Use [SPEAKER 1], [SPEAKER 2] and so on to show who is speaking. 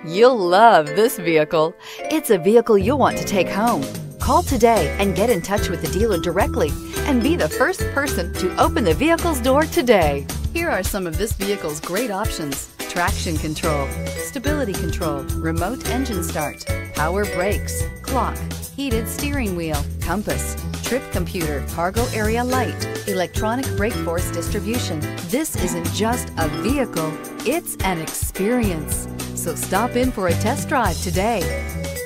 [SPEAKER 1] You'll love this vehicle. It's a vehicle you'll want to take home. Call today and get in touch with the dealer directly and be the first person to open the vehicle's door today. Here are some of this vehicle's great options: traction control, stability control, remote engine start, power brakes, clock, heated steering wheel, compass, trip computer, cargo area light, electronic brake force distribution. This isn't just a vehicle, it's an experience. So stop in for a test drive today.